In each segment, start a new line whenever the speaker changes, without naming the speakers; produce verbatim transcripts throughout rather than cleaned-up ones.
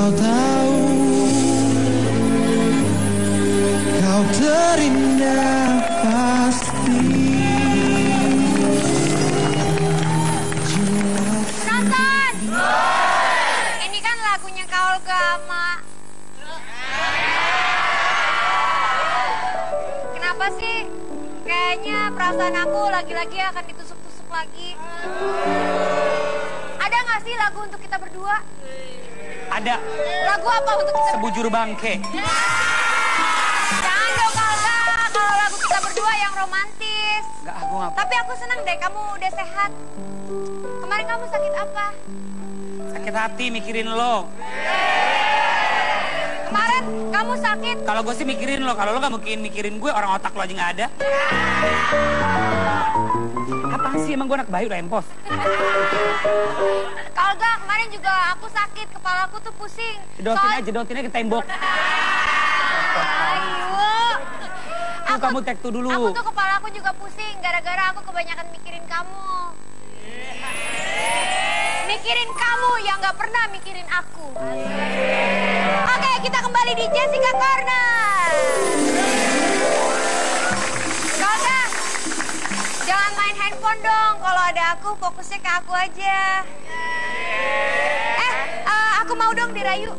kau tahu, kau terindah pasti.
Nonton! Ini kan lagunya Kak Olga sama... Kenapa sih? Kayaknya perasaan aku lagi-lagi akan ditusuk-tusuk lagi. Ada nggak sih lagu untuk kita berdua?
Ada.
Lagu apa untuk kita?
Sebujur Bangke.
Jangan dong Kak Olga, kalau lagu kita berdua yang romantis.
Enggak, aku nggak.
Tapi aku senang deh kamu udah sehat. Kemarin kamu sakit apa?
Sakit hati mikirin lo.
Kemarin kamu sakit.
Kalau gue sih mikirin lo, kalau lo nggak mungkin mikirin gue, orang otak lo aja nggak ada. Apaan sih, emang gue anak bayi udah empos?
Kak Olga, kemarin juga aku sakit, kepala aku tuh pusing.
Jedotin
Soal...
aja, jedotin aja ke tembok.
Ayo.
Tuh, kamu tek tuh dulu.
Aku tuh kepala aku juga pusing, gara-gara aku kebanyakan mikirin kamu. Mikirin kamu yang gak pernah mikirin aku. Oke, kita kembali di Jessica Corner. Olga, jangan main handphone dong. Kalau ada aku, fokusnya ke aku aja. Eh, uh, aku mau dong dirayu.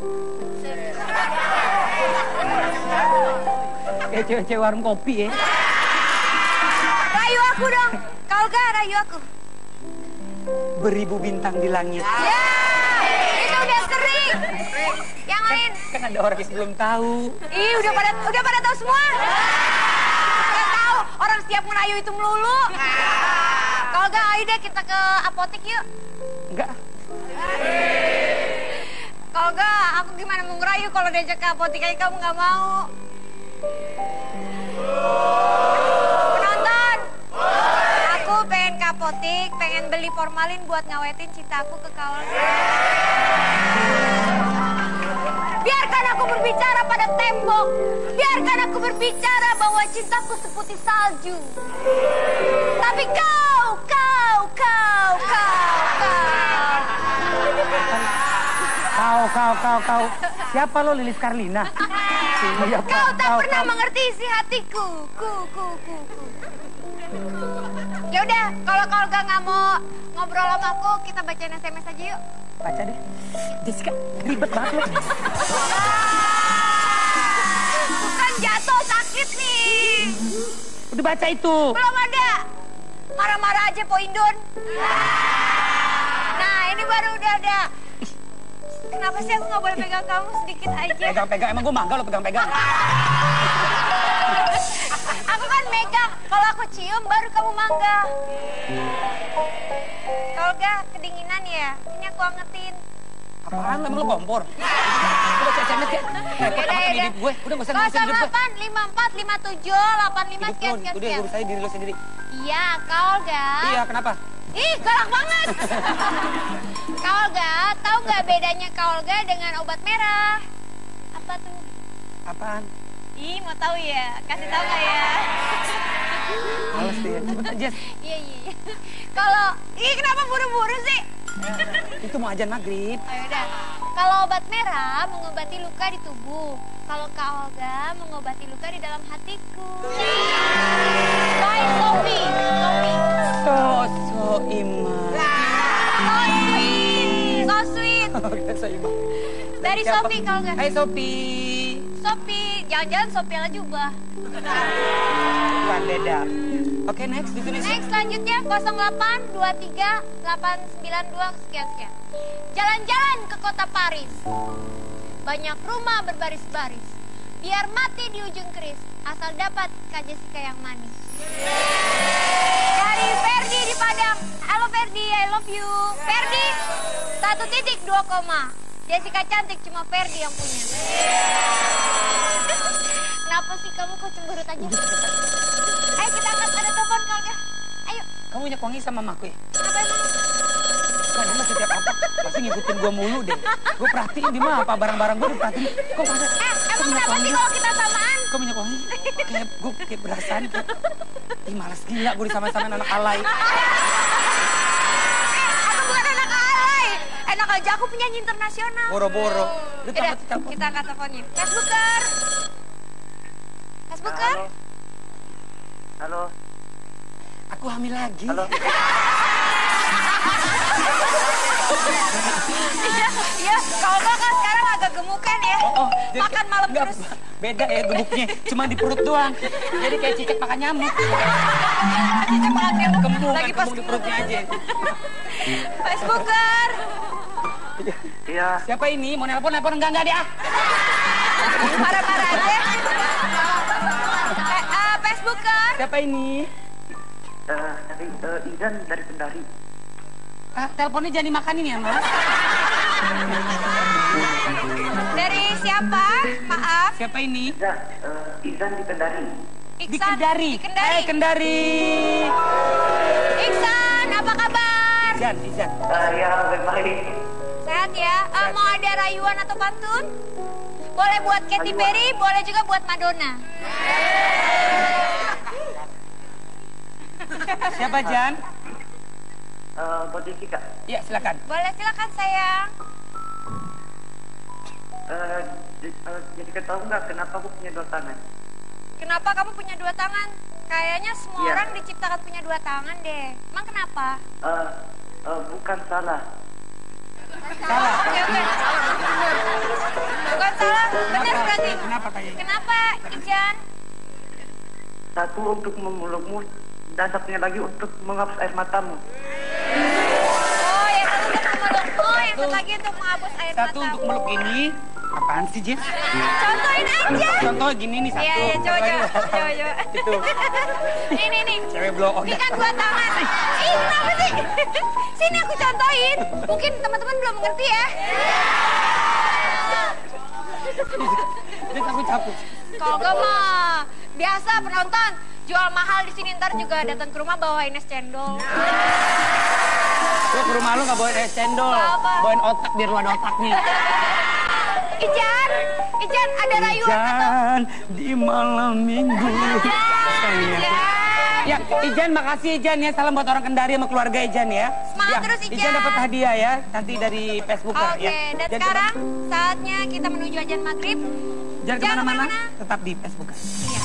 Kayak cewek-cewek warung kopi ya.
Rayu aku dong. Kak Olga, rayu aku.
Beribu bintang di langit.
Ya, itu udah sering. Yang lain.
Kan ada orang yang belum tahu.
Ih, udah pada udah pada tahu semua. Udah tahu, orang setiap merayu itu melulu. Kalau enggak, ayo deh kita ke apotek yuk.
Enggak.
Kalau enggak, aku gimana mau ngerayu kalau diajak ke apotek aja kamu nggak mau. Penonton. Aku pengen ke apotek, pengen beli formalin buat ngawetin cintaku ke Kak Olga. Biarkan aku berbicara pada tembok. Biarkan aku berbicara bahwa cintaku seputih salju. Tapi kau, kau, kau, kau, kau.
Kau, kau, kau, kau. Siapa lo, Lilis Karlina?
Kau tak kau, pernah kau. Mengerti isi hatiku. Ku, ku, ku, ku. Ya udah, kalau Kak Olga nggak mau ngobrol sama aku, kita bacain S M S aja yuk.
Baca deh. Jessica, ribet banget lo.
Bukan jatuh, sakit nih.
Udah baca itu.
Belum ada. Marah-marah aja Po Indon. Nah, ini baru udah ada. Kenapa sih aku nggak boleh pegang kamu sedikit aja?
Pegang-pegang, emang gue mangga lo pegang-pegang.
Aku kan megang, kalau aku cium baru kamu mangga. Kalau enggak kedinginan ya, ini aku angetin.
Apaan, emang lo kompor? Udah baca S M S ya? Repot amat sama hidup gue, udah gak usah ngurusin hidup gue.
nol delapan lima empat lima tujuh delapan lima sekian sekian.
Udah, gue bisa diri lo sendiri.
Iya, Kak Olga.
Iya, kenapa?
Ih, galak banget. Kak Olga, tahu nggak bedanya Kak Olga dengan obat merah? Apa tuh?
Apaan?
Ih, mau tahu ya? Kasih tahu nggak ya?
Males deh, cepet aja.
Iya, iya, iya. Kalau, ih kenapa buru-buru sih?
Itu mau ajan maghrib.
Oh, yaudah. Kalau obat merah mengobati luka di tubuh. Kalau Kak Olga mengobati luka di dalam hatiku. By Sophie. Sophie.
So, so imah.
So sweet. So sweet.
Oke, so imah.
Dari Sophie Kak Olga.
Hai Sophie.
Sophie, jangan-jangan Sophie Lajuba.
Bukan, beda. Oke, next, ditulis.
Next, selanjutnya nol delapan dua tiga delapan sembilan dua sekian sekian. Jalan-jalan ke kota Paris. Banyak rumah berbaris-baris. Biar mati di ujung keris, asal dapat Kak Jessica yang manis. Dari Ferdi di Padang. Halo Ferdi, I love you. Ferdi, satu titik dua koma. Jessica cantik, cuma Ferdi yang punya. Kenapa sih kamu kok cemberut aja? Ayo kita angkat, ada telepon Kak Olga. Ayo.
Kamu punya wangi sama mamaku ya?
Kenapa emang?
Kan emang setiap apa? Pasti ngikutin gue mulu deh. Gue perhatiin di mana apa barang-barang gue diperhatiin. Kok masa?
Eh, emang kenapa sih kalau kita samaan?
Kok minyak wangi? Kayak gue kayak berasaan kayak. Ih males gila gue disama-samain anak alay.
Eh, aku bukan anak alay. Enak aja aku penyanyi internasional.
Boro-boro. Udah
Yaudah,
tamat telepon.
kita angkat teleponnya. Facebooker. Facebooker.
Halo. Halo.
Aku hamil lagi.
Halo.
Iya, iya. Kalau nggak kan sekarang agak gemukan ya.
Oh, oh, jadi-
Makan malam
enggak,
terus.
Beda ya gemuknya, cuma di perut doang. Jadi kayak cicak makan nyamuk.
Cicak makan nyamuk.
Kembung,
Lagi
kan,
pas
kembung di perutnya aja.
Facebooker.
Iya.
Siapa ini? Mau nelpon, nelpon enggak, enggak dia.
Marah-marah aja. Eh, eh, Facebooker.
Siapa ini?
Eh, dari eh, Izan dari Kendari.
Ah, teleponnya jangan dimakanin ya, Mas.
Dari siapa? Maaf.
Siapa ini?
Izan, eh, Izan di Kendari.
Di
Iksan.
Kendari.
Di Kendari.
Eh, Kendari.
Iksan, apa kabar?
Izan, Izan.
Eh, ya, baik-baik.
Sehat ya? Eh, mau ada rayuan atau pantun? Boleh buat Katy Perry, boleh juga buat Madonna.
Siapa, Jan?
Eh, buat Jessica.
Ya, silakan.
Boleh, silakan sayang.
Eh, J- eh, Jessica tahu nggak kenapa aku punya dua tangan?
Kenapa kamu punya dua tangan? Kayaknya semua
Iya.
orang diciptakan punya dua tangan deh. Emang kenapa?
Eh, eh, bukan salah.
Salah.
Oke, oke. Bukan salah, benar berarti.
Kenapa kayaknya?
Kenapa, Ijan?
Satu untuk memelukmu dan satunya lagi untuk menghapus air matamu.
Oh, yang satu untuk memeluk. Oh, yang satu lagi untuk menghapus air
Satu
mata.
untuk meluk ini. Apaan sih, Jess?
Contohin aja.
Contoh gini nih satu.
Iya, iya, coba,
Lagi,
coba.
satu.
Coba, coba.
Itu.
Nih, nih, nih.
Cewek blow on.
Ini kan dua tangan. Ih, kenapa sih? Sini aku contohin. Mungkin teman-teman belum mengerti ya.
Jess, aku capek.
Kalau enggak mah biasa penonton jual mahal di sini, ntar juga datang ke rumah bawain es cendol.
Lu ke rumah lu gak bawain es cendol.
Apa?
Bawain otak biar lu ada otaknya.
Ijan, Ijan ada rayuan atau?
Ijan di malam minggu.
Ijan.
Ya, Ijan makasih Ijan ya. Salam buat orang Kendari sama keluarga Ijan ya.
Semangat
Ya,
terus, Ijan.
Ijan dapat hadiah ya. Nanti dari Facebook
Oke,
ya.
dan
Jangan
sekarang saatnya kita menuju ajan maghrib.
kemana- Jangan
Jangan
kemana-mana.
kemana-mana.
Tetap di Facebook.
Iya.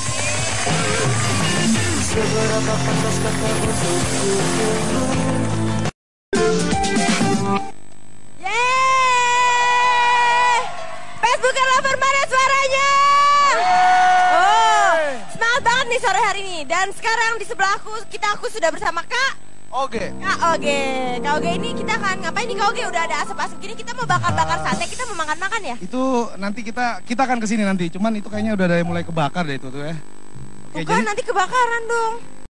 Yeay! Facebooker Lover mana suaranya? Oh, semangat banget nih sore hari ini. Dan sekarang di sebelah aku, kita aku sudah bersama Kak.
Oke.
Kak Oge. Kak Oge ini kita akan ngapain nih Kak Oge? Udah ada asap-asap gini, kita mau bakar-bakar sate, kita mau makan-makan ya?
Itu nanti kita kita akan kesini nanti. Cuman itu kayaknya udah ada yang mulai kebakar deh itu tuh ya. Oke,
Bukan, nanti kebakaran dong.